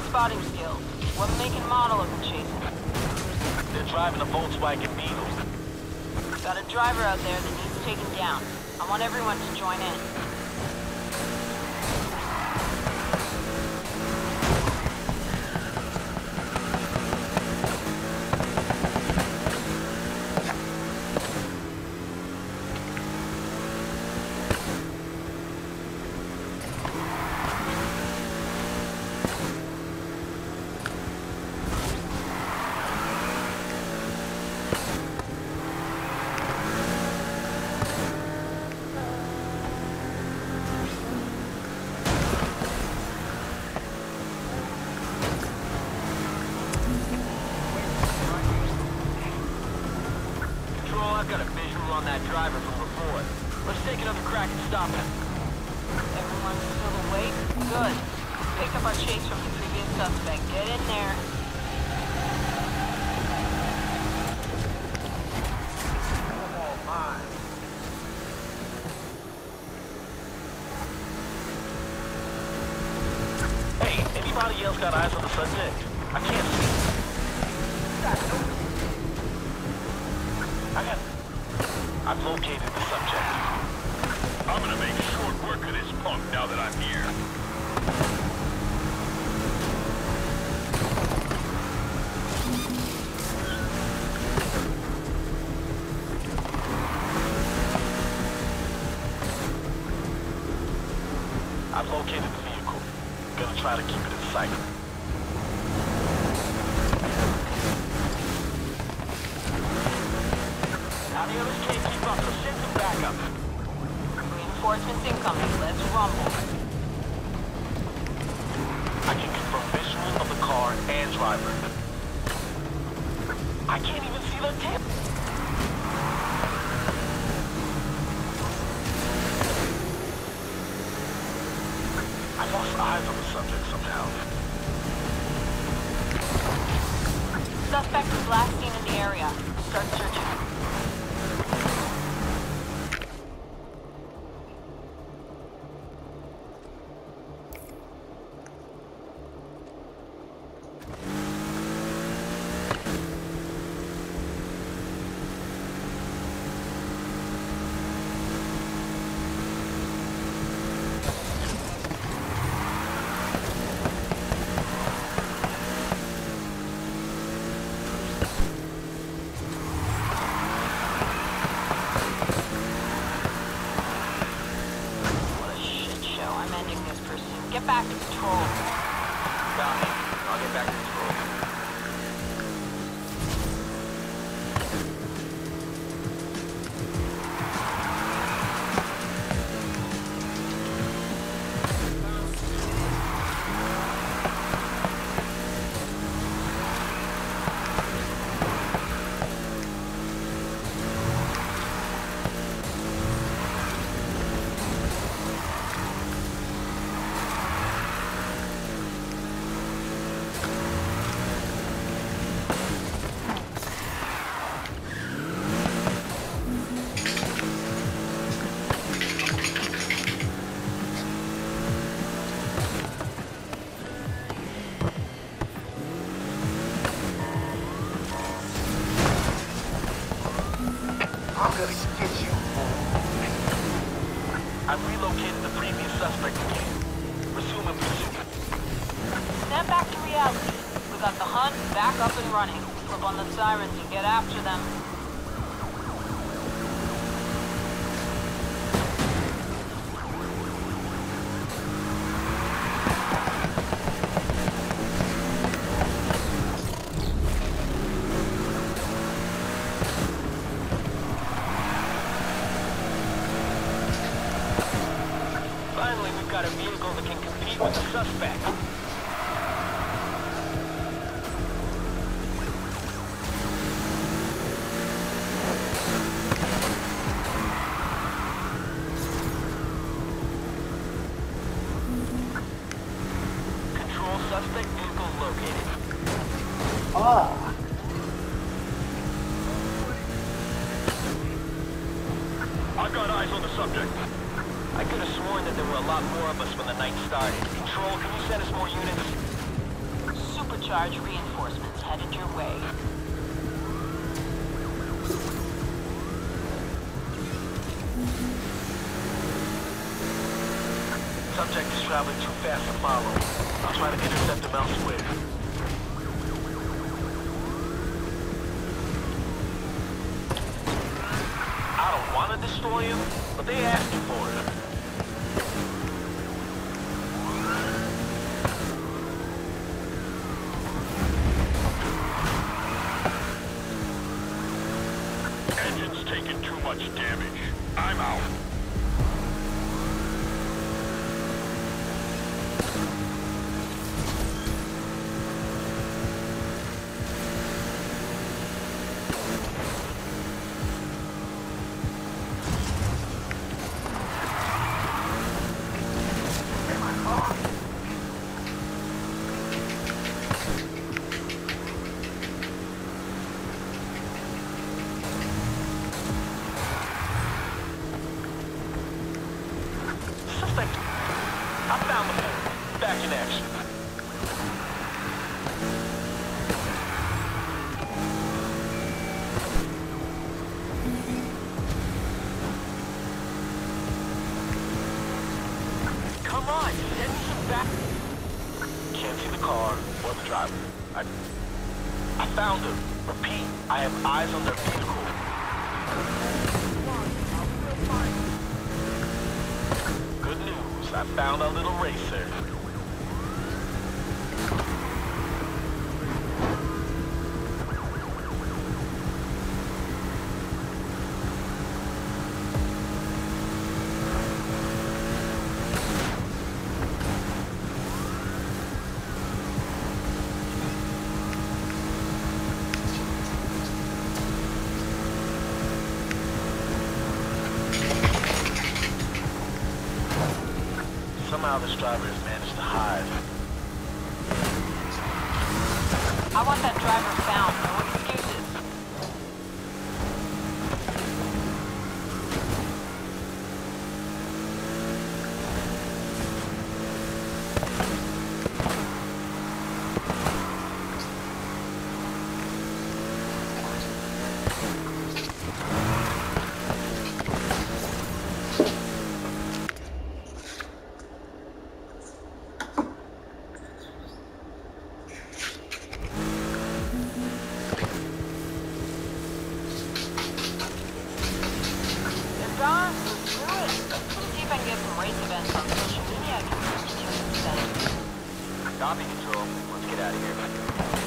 spotting skills. What make and model of them chasing? They're driving a Volkswagen Beetle. Got a driver out there that needs taken down. I want everyone to join in. I've got a visual on that driver from before. Let's take another crack and stop him. Everyone's still awake? Good. Pick up our chase from the previous suspect. Get in there. Oh, my. Hey, anybody else got eyes on the subject? I can't see. I've located the subject. I'm gonna make short work of this punk now that I'm here. I've located the vehicle. Gonna try to keep it in sight. Now the others can't keep up, so send some backup. Reinforcements incoming. Let's rumble. I can confirm visual of the car and driver. I can't even see their tip. I lost eyes on the subject somehow. Suspect was last seen in the area. Start searching. Get back to patrol. Got me. I'll get back to patrol. I'm gonna get you. I've relocated the previous suspect again. Resume in pursuit. Snap back to reality. We got the hunt back up and running. Flip on the sirens and get after them. Finally, we've got a vehicle that can compete with the suspect. Control suspect vehicle located. Ah. I've got eyes on the subject. I could have sworn that there were a lot more of us when the night started. Control, can you send us more units? Charge reinforcements headed your way. Subject is traveling too fast to follow. I'll try to intercept him elsewhere. I don't want to destroy him, but they asked you for it. Engine's taking too much damage. I'm out. I found the fool. Back in action. Come on, send me some back. Can't see the car or the driver. I found him. Repeat, I have eyes on their vehicle. Good news, I found our little racer. Somehow this driver has managed to hide. I want that driver found. No excuses. Don, let's do it. See if I can get some race events on social media. I can reach you instead. Copy control. Let's get out of here.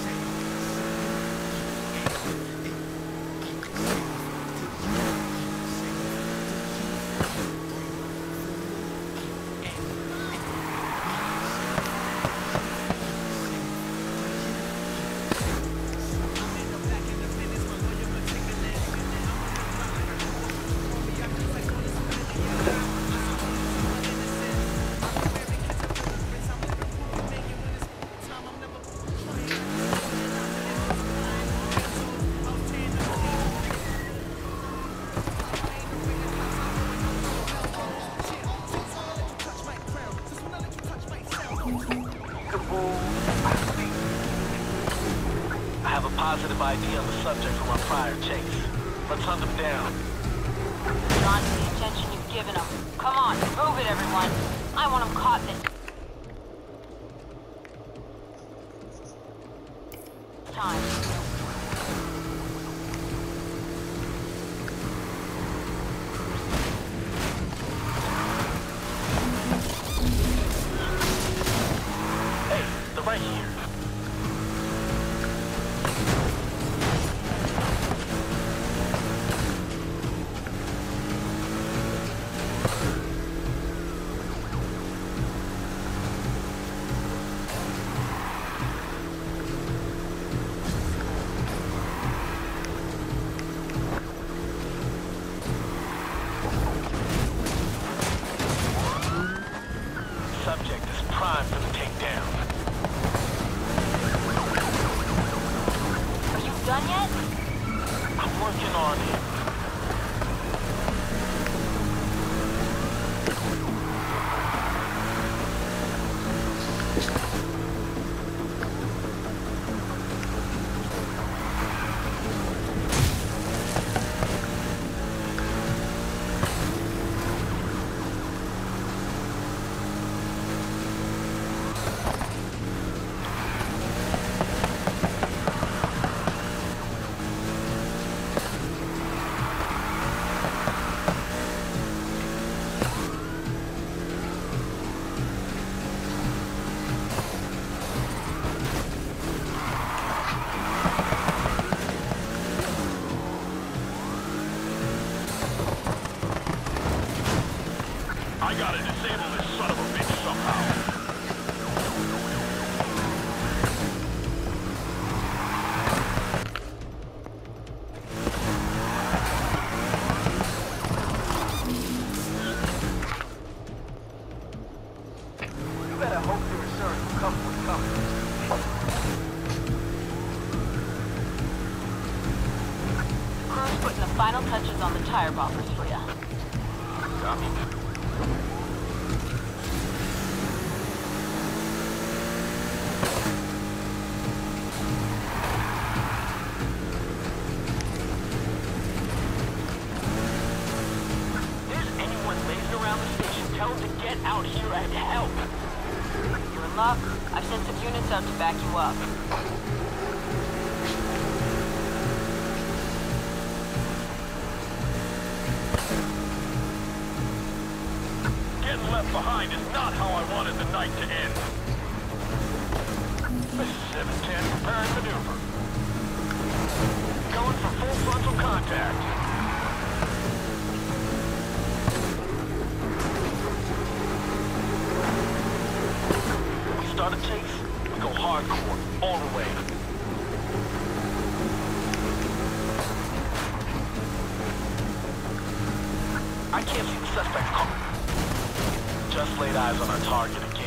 I have a positive ID on the subject from our prior chase. Let's hunt him down. John, the attention you've given him. Come on, move it, everyone. I want him caught this time. Right here. Subject is primed for the takedown. Done yet? I'm working on it. final touches on the tire bombers for you. Copy. Out here and help. You're in luck. I've sent some units out to back you up. Getting left behind is not how I wanted the night to end. This is 710 preparing maneuver. Going for full frontal contact. Start a chase, we go hardcore, all the way. I can't see the suspect's car. Just laid eyes on our target again.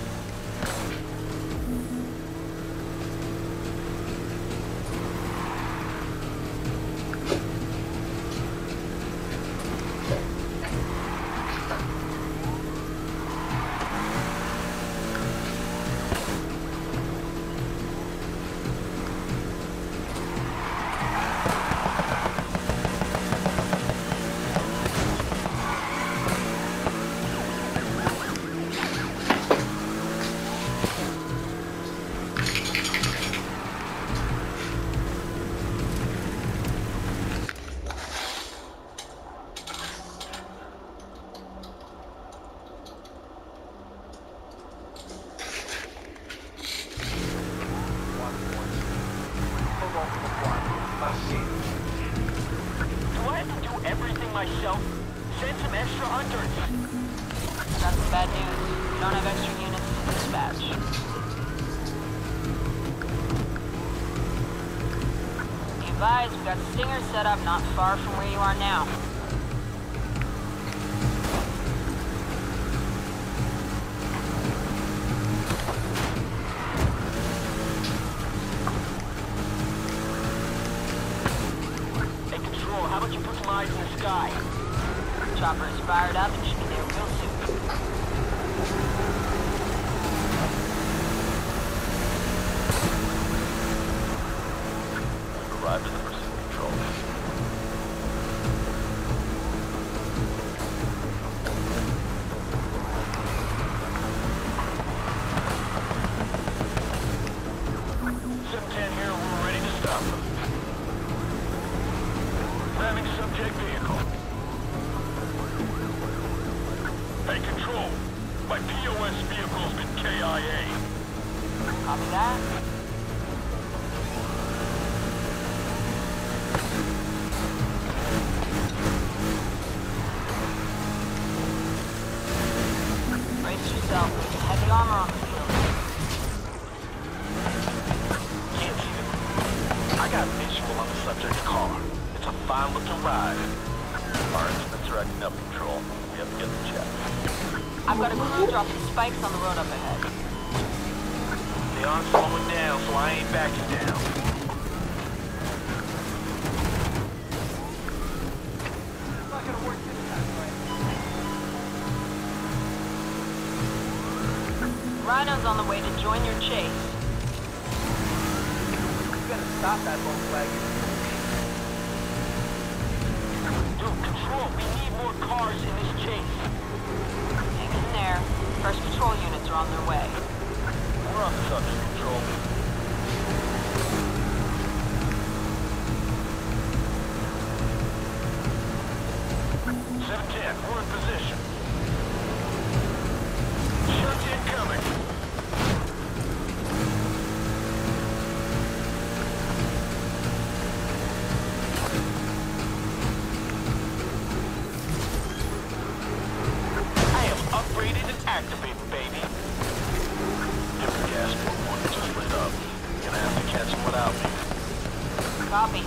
Myself, send some extra hunters. That's some bad news. We don't have extra units to dispatch. Be advised, we got stingers set up not far from where you are now. How about you put some eyes in the sky? Chopper is fired up and should be there real soon. We've arrived at the pursuit control. Here, we're ready to stop them. Ramming subject vehicle. Hey, Control. My POS vehicle's been KIA. Copy that. Brace yourself. There's heavy armor on the field. Can't see them. I got visual on the subject's car. It's a fine-looking ride. Our instruments are acting up, Control. We have to get them checked. I've got a crew dropping spikes on the road up ahead. They aren't slowing down, so I ain't backing down. It's not gonna work this time, right? Rhino's on the way to join your chase. You gotta stop that Volkswagen. Control, we need more cars in this chase. Hang in there. First patrol units are on their way. We're on the subject, Control. We're in position. Shots incoming. Upgraded and activated, baby. Different gas port one just lit up. Gonna have to catch him without me. Copy.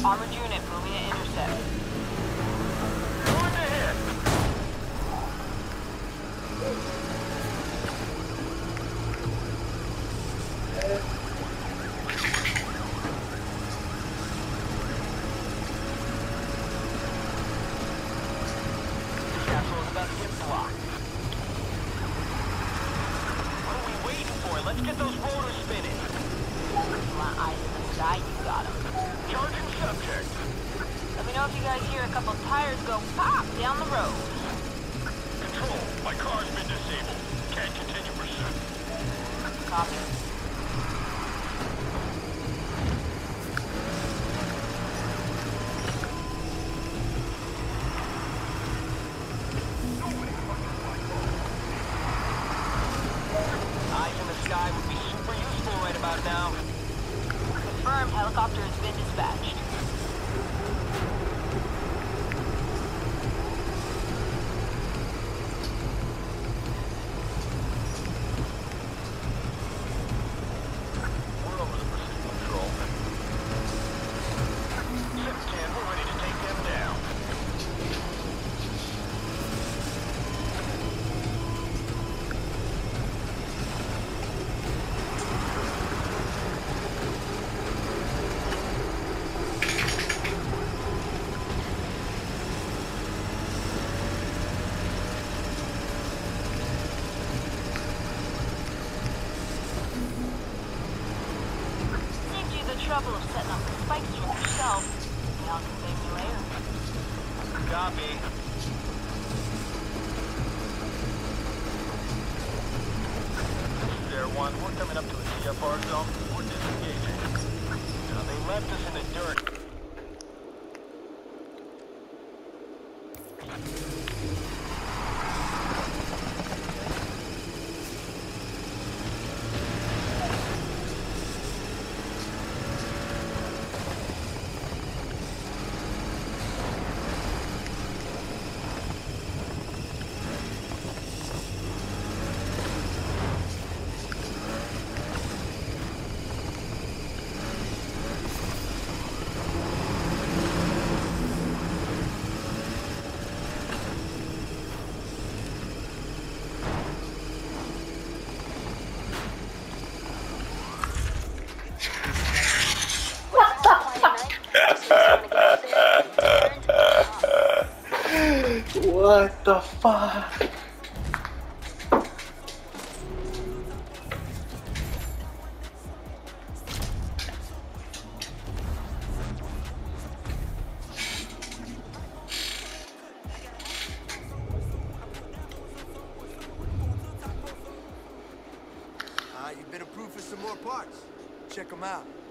Armored unit moving to intercept. Going ahead. This asshole is about to get blocked. What are we waiting for? Let's get those rotors spinning. Want eyes in the sky? You got 'em. Charging subject. Let me know if you guys hear a couple tires go pop down the road. Control, my car's been disabled. Can't continue pursuit. Copy. Eyes in the sky would be super useful right about now. Confirmed, helicopter has been dispatched. We're over the pursuit control. 610, we're ready to take them down. Saved you the trouble of setting up the spikes yourself. Now can save you later. Copy. This is Air 1. We're coming up to the CFR zone. We're disengaging. Now, they left us in the dirt. What the fuck? You've been approved for some more parts. Check them out.